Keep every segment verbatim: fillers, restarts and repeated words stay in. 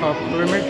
uh, pyramid.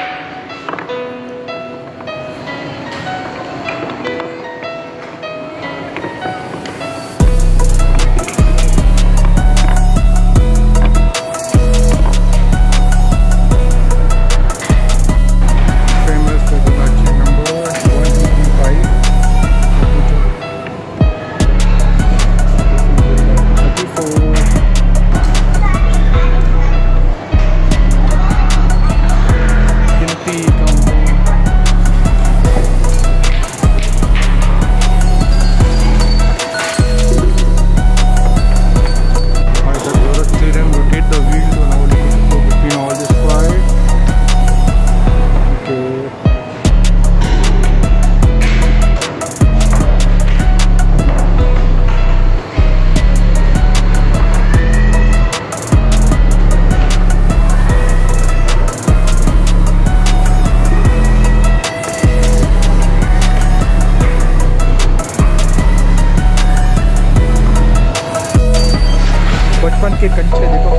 बचपन के कंचे देखो,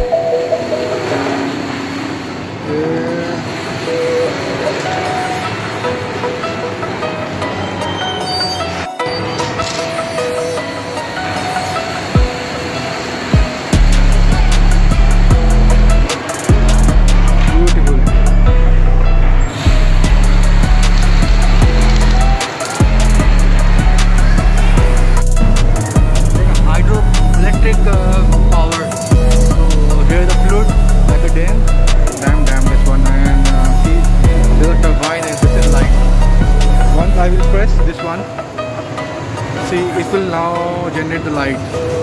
I will press this one. See, it will now generate the light.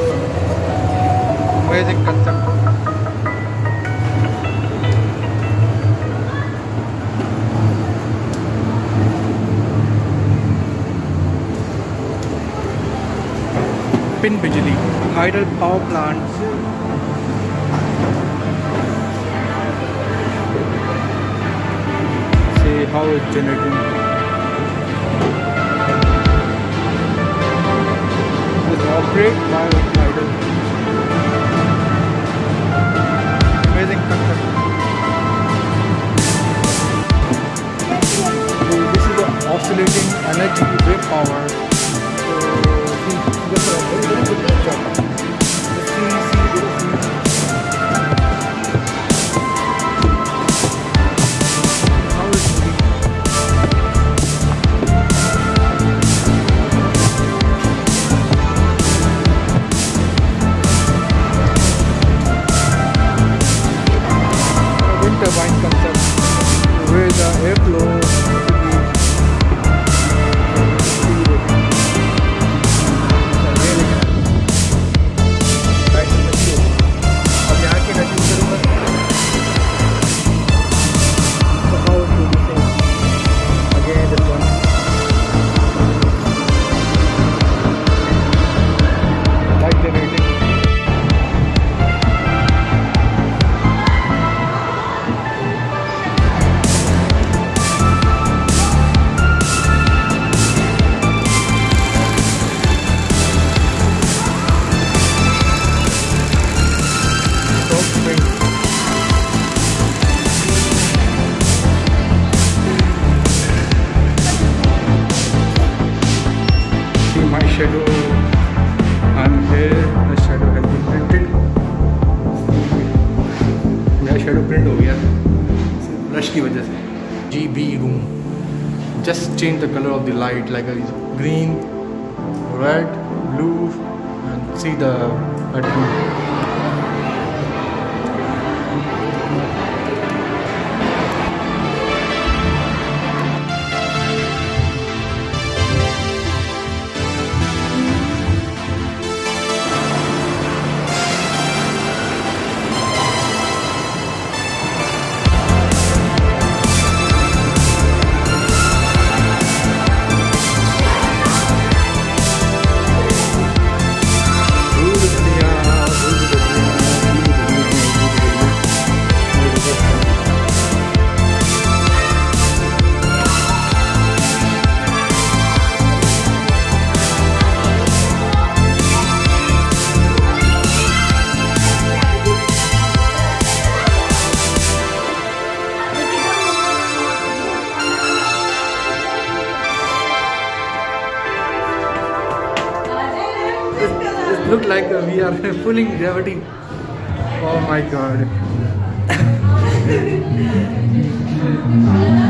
Amazing concept. Pin Bijli, hydel power plants. See how it's generating. Operate by hydel. Amazing concept. So this is the oscillating energy wave power. So this is a very very good picture. See, see, see. How it's moving. Turbine concept where the airflow shadow. I'm here, the shadow has been printed. मेरा shadow print हो गया brush की वजह से. G B room. Just change the color of the light like a green, red, blue, and see the pattern. look like uh, we are pulling gravity. Oh my god.